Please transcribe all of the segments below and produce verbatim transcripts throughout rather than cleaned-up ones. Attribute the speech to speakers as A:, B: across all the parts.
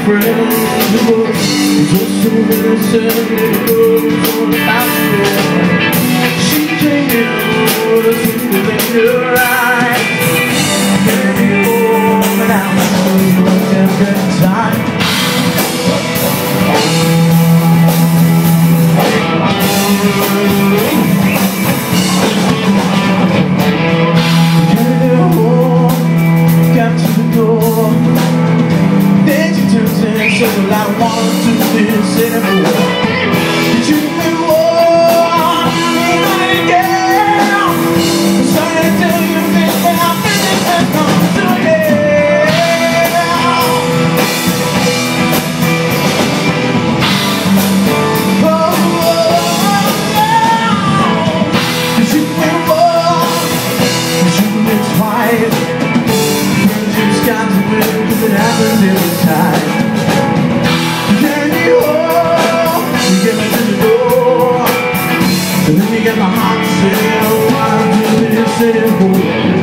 A: friends the book is also innocent. It goes on about her. She came in with a single in her eyes. Maybe home and out every time. Carried her home, got to the door. Then she turns and says, well, I don't want to do this anymore. Did you me war? Ain't none again. I'm sorry to tell you this, but I'm really just not doing it. Oh, oh, oh. Did you me war? Did you me twice? Friendships got to win, 'cause it happens every time. And then you get my heart to say, oh, why do this anymore?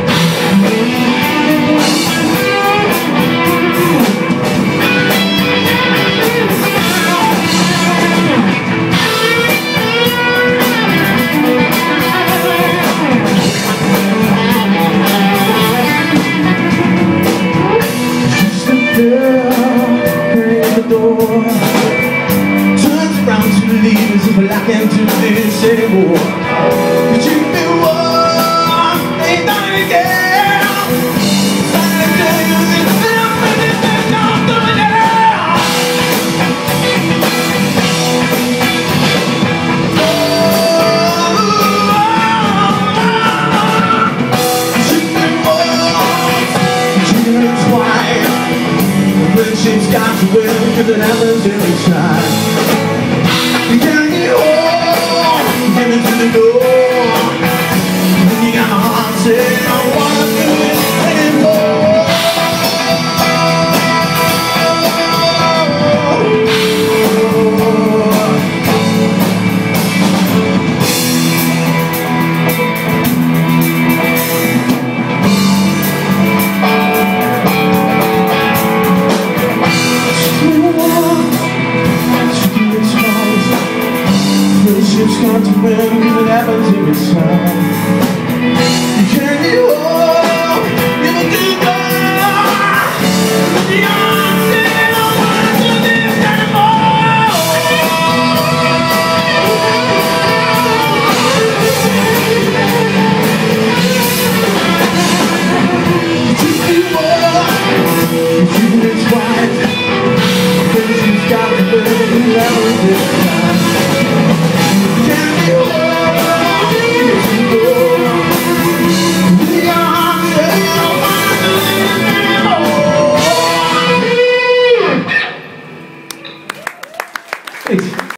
A: She's the girl at the door, turns around to leave as if I can't do this anymore. Could you be one? Ain't done it again. Trying to tell you this, but I'm really just not doing it. Could you be one? Could you be twice? Friendship's got to win, 'cause it happens every time. You carry me home, get me to the door. And you got my heart saying, I don't wanna do it anymore. Friendships got to win, it happens every time.